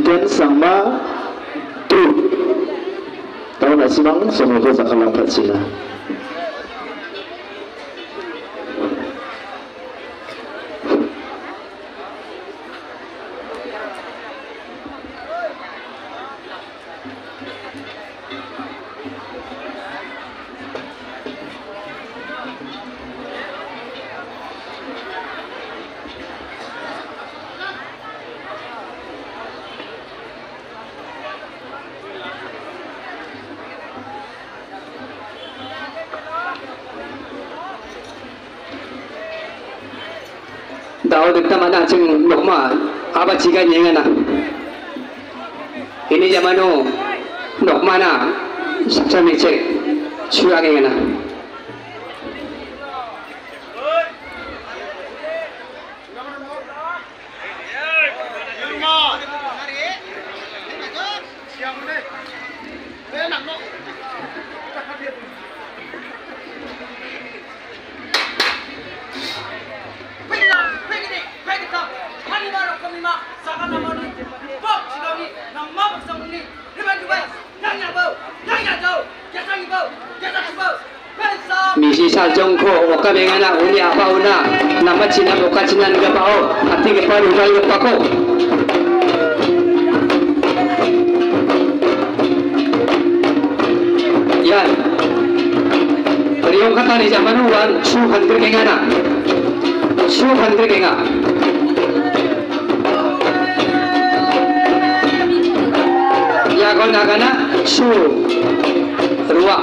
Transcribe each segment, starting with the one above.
dan sama truk. Tahu nak simang semua tu tak kalah Cina. Tahu kita mana ceng nokma apa jika nyengan na ini zaman no nokma na saksa mecek cuak nyengan na misi sajong ko oka bengana uni apa una nama Cina oka Cina nggak pao hati kepada udah lupa ko ya beliau kata ni zaman uan su hantar kengana su hantar kenga ya kau nak kana su ruak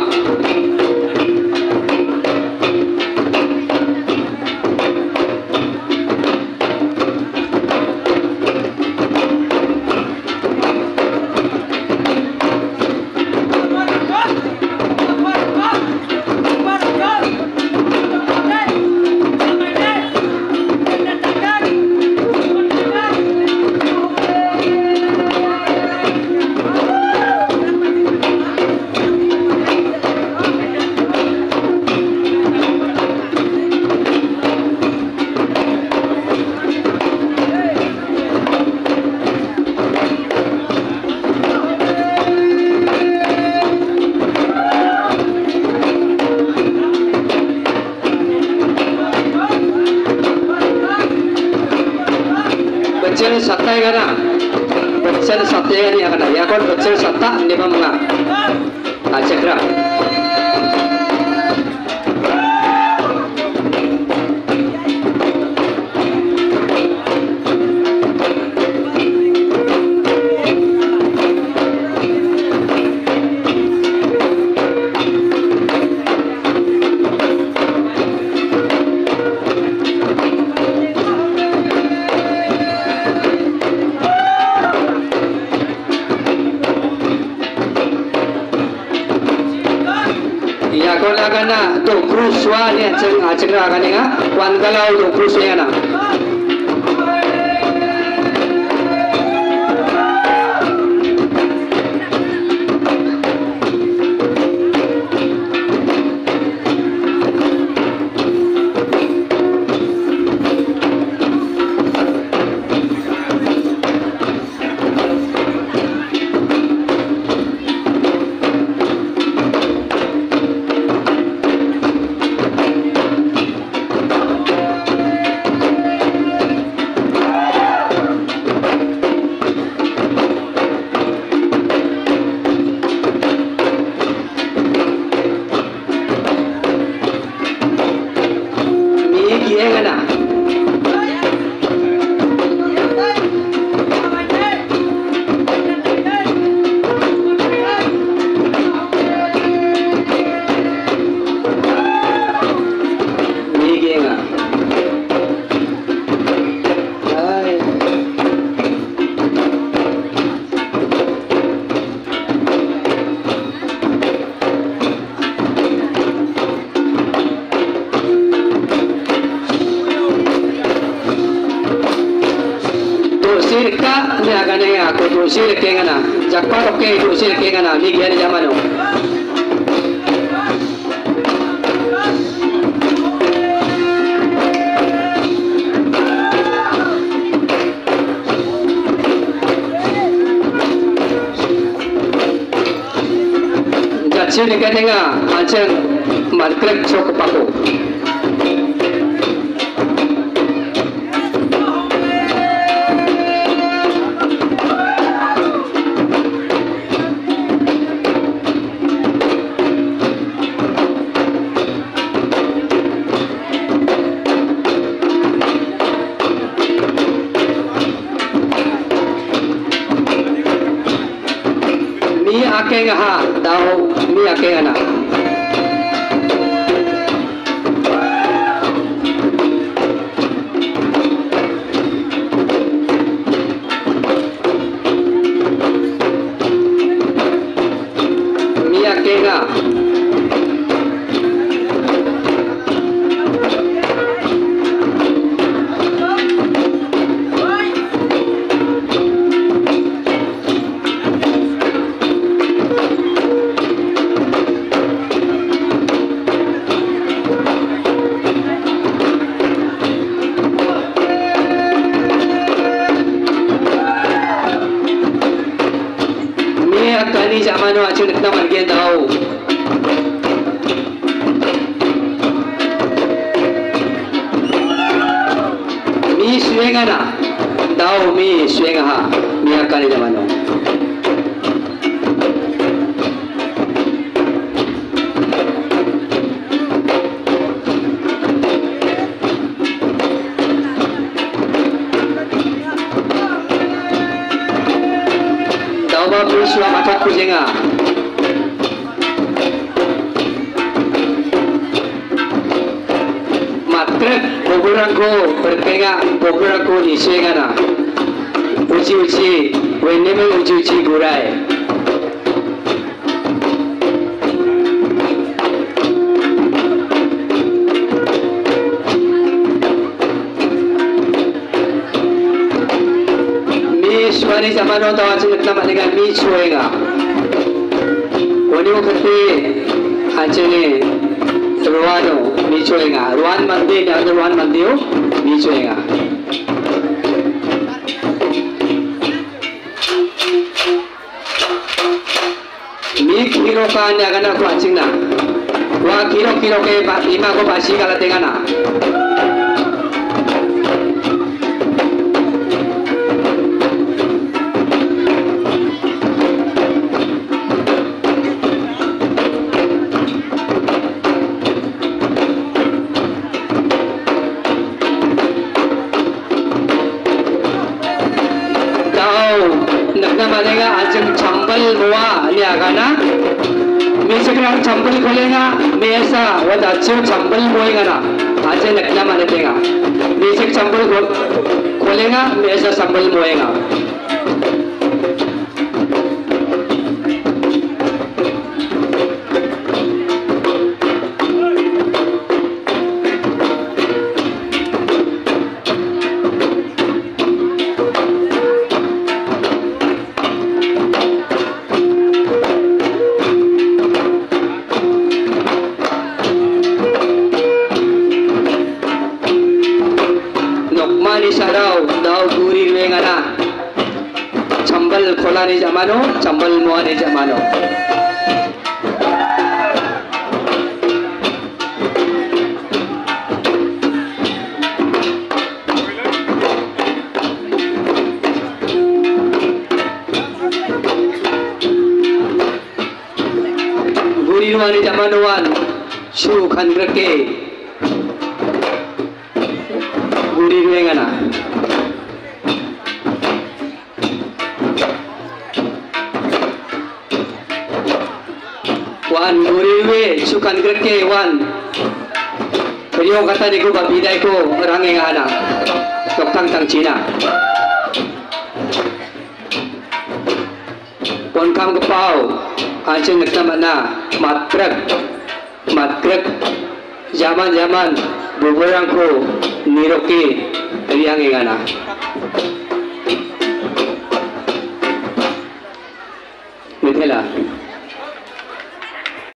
bacaan satta ya kana bacaan satta ya kana ya kon bacaan satta nema mga acakra kana to kruswa ni ceng acakra kana nga wan kalau to krusnya na sirka ni agane aku tu sirke ngana jakpa oke tu sirke ngana mi gian jamano Asyik dekat dengar macam matkrek cok paku. Mi akeng ha tahu mi akeng ana. Mi akeng ha. Kani zaman tu acuh nak tahu lagi tahu. Mi suenga na, tahu mi suenga ha, mi kani zaman tu. Sudah macam kucingnya. Matrek boborangku berpenga boborangku ni suenga. Uci, weneme uci gurai. Suara zaman orang tahu macam nama dengan mi cuenga. Oni waktu aja ni ruano mi cuenga. Ruan mandi ni ada ruan mandiu mi cuenga. Mi kilo kan ni akan aku acing na. Wah kilo ke 5 ko pasi kalau tengah na. बनेगा आज चंबल हुआ ये आगाना मैं सेकंड चंबल खोलेगा मैं ऐसा वो अच्छे चंबल होएगा ना आज लगना माने देगा मैं सेकंड चंबल खोलेगा मैं ऐसा चंबल होएगा ni zamano, chambal mua ni zamano. Guri mua ni zamano wan, shu kan reke. Guri ruengana. Wan guriwe sukan gerke wan beliau kata diku babidai ko range ngana doktang tang Cina pon kam kepau ancen nekta mana matkrek zaman beberang ko niroki riang ngana